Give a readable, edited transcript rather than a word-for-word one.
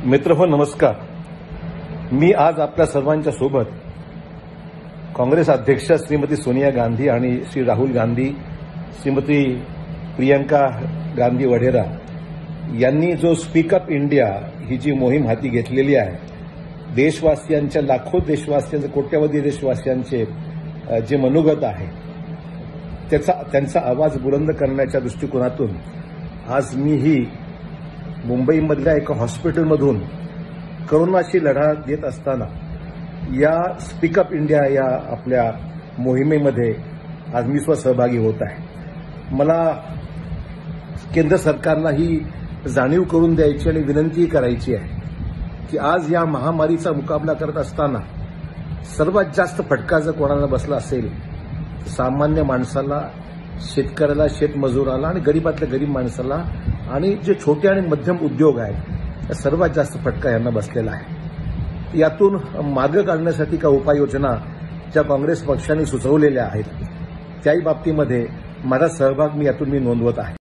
मित्रहो नमस्कार. मी आज आपल्या सर्वांच्या सोबत काँग्रेस अध्यक्ष श्रीमती सोनिया गांधी आणि श्री राहुल गांधी, श्रीमती प्रियंका गांधी वढेरा यांनी जो स्पीक अप इंडिया ही जी मोहीम हाती घेतलेली आहे, देशवासियांच्या लाखो देशवासियांचे कोट्यवधी देशवासियांचे जे मनोगत आहे त्यांचा आवाज बुलंद करण्याच्या दृष्टिकोनातून आज मीही मुंबईमधल्या एका हॉस्पिटलमधून कोरोनाशी लढा देत असताना या स्पीक अप इंडिया या आपल्या मोहिमेमध्ये आज मी सहभागी होत आहे. मला केंद्र सरकारला ही जाणीव करून द्यायची आणि विनंती करायची आहे की आज या महामारीचा मुकाबला करत असताना सर्वात जास्त फटका जर कोणाला बसला असेल, सामान्य माणसाला, शेतकऱ्याला, शेतमजुराला आणि गरीबातल्या गरीब माणसाला आणि जे छोटे आणि मध्यम उद्योग आहेत सर्वात जास्त फटका यांना बसलेला आहे. यातून मार्ग काढण्यासाठी काही उपाययोजना ज्या काँग्रेस पक्षाने सुचवलेल्या आहेत त्याही बाबतीमध्ये माझा सहभाग यातून मी नोंदवत आहे.